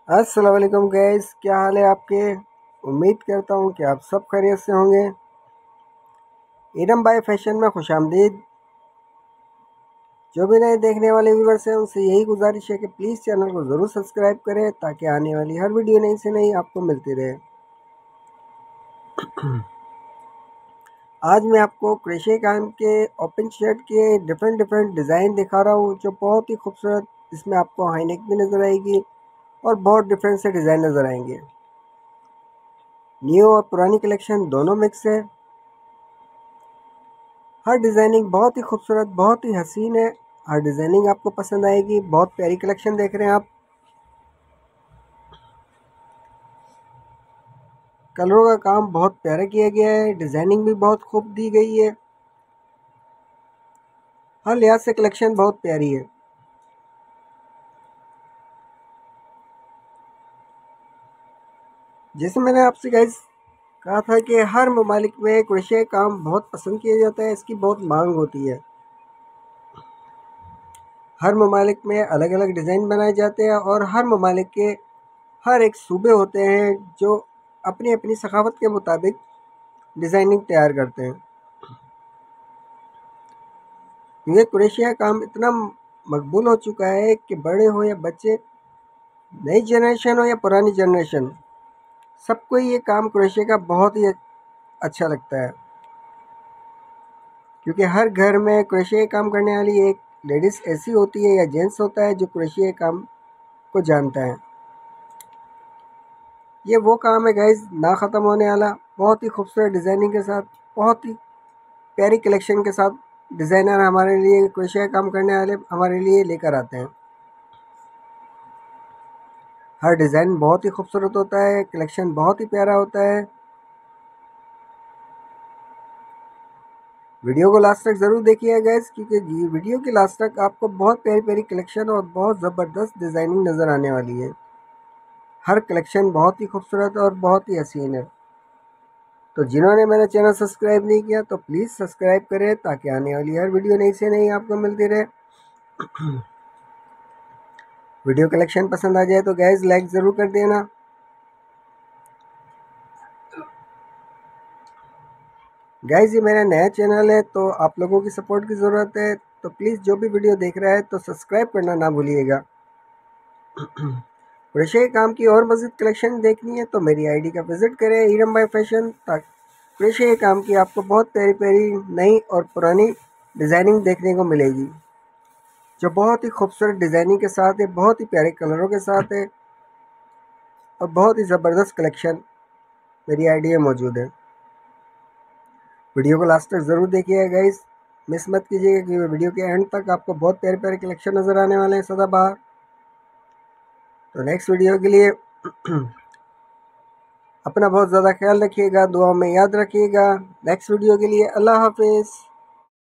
अस्सलाम वालेकुम गैस, क्या हाल है आपके। उम्मीद करता हूँ कि आप सब खैरियत से होंगे। इरम बाय फैशन में खुशामदीद। जो भी नए देखने वाले व्यूवर्स हैं उनसे यही गुजारिश है कि प्लीज़ चैनल को ज़रूर सब्सक्राइब करें ताकि आने वाली हर वीडियो नई से नई आपको मिलती रहे। आज मैं आपको क्रोशे काम के ओपन शर्ट के डिफरेंट डिज़ाइन दिखा रहा हूँ जो बहुत ही खूबसूरत। इसमें आपको हाई नेक भी नज़र आएगी और बहुत डिफरेंट से डिज़ाइन नज़र आएंगे। न्यू और पुरानी कलेक्शन दोनों मिक्स है। हर डिज़ाइनिंग बहुत ही खूबसूरत, बहुत ही हसीन है। हर डिज़ाइनिंग आपको पसंद आएगी। बहुत प्यारी कलेक्शन देख रहे हैं आप। कलरों का काम बहुत प्यारा किया गया है। डिज़ाइनिंग भी बहुत खूब दी गई है। हर लिहाज से कलेक्शन बहुत प्यारी है। जैसे मैंने आपसे गाइस कहा था कि हर ममालिक में क्रोशिया काम बहुत पसंद किया जाता है। इसकी बहुत मांग होती है। हर ममालिक में अलग अलग डिज़ाइन बनाए जाते हैं और हर ममालिक के हर एक सूबे होते हैं जो अपनी अपनी सखावत के मुताबिक डिज़ाइनिंग तैयार करते हैं। ये क्रोशिया काम इतना मकबूल हो चुका है कि बड़े हो या बच्चे, नई जनरेशन हो या पुरानी जनरेशन, सबको ये काम क्रोशिया का बहुत ही अच्छा लगता है। क्योंकि हर घर में क्रोशिया काम करने वाली एक लेडीज़ ऐसी होती है या जेंट्स होता है जो क्रोशिया काम को जानता है। ये वो काम है गाइस ना ख़त्म होने वाला। बहुत ही खूबसूरत डिज़ाइनिंग के साथ, बहुत ही प्यारी कलेक्शन के साथ डिज़ाइनर हमारे लिए क्रोशिया काम करने वाले हमारे लिए लेकर आते हैं। हर डिज़ाइन बहुत ही खूबसूरत होता है। कलेक्शन बहुत ही प्यारा होता है। वीडियो को लास्ट तक ज़रूर देखिएगा गाइस, क्योंकि वीडियो के लास्ट तक आपको बहुत प्यारी प्यारी कलेक्शन और बहुत ज़बरदस्त डिज़ाइनिंग नज़र आने वाली है। हर कलेक्शन बहुत ही खूबसूरत और बहुत ही हसीन है। तो जिन्होंने मेरा चैनल सब्सक्राइब नहीं किया तो प्लीज़ सब्सक्राइब करें ताकि आने वाली हर वीडियो नई से नई आपको मिलती रहे। वीडियो कलेक्शन पसंद आ जाए तो गाइस लाइक ज़रूर कर देना। गाइस ये मेरा नया चैनल है तो आप लोगों की सपोर्ट की ज़रूरत है। तो प्लीज़ जो भी वीडियो देख रहा है तो सब्सक्राइब करना ना भूलिएगा। क्रोशिया के काम की और मज़ीद कलेक्शन देखनी है तो मेरी आईडी का विज़िट करें इरम बाय फैशन। ताकि क्रोशिया के काम की आपको बहुत प्यारी प्यारी नई और पुरानी डिज़ाइनिंग देखने को मिलेगी जो बहुत ही खूबसूरत डिज़ाइनिंग के साथ है, बहुत ही प्यारे कलरों के साथ है और बहुत ही ज़बरदस्त कलेक्शन मेरी आईडी में मौजूद है। वीडियो को लास्ट तक ज़रूर देखिएगा गाइस, मिस मत कीजिएगा कि वीडियो के एंड तक आपको बहुत प्यारे प्यारे कलेक्शन नज़र आने वाले हैं सदाबहार। तो नेक्स्ट वीडियो के लिए अपना बहुत ज़्यादा ख्याल रखिएगा, दुआ में याद रखिएगा। नेक्स्ट वीडियो के लिए अल्लाह हाफिज़।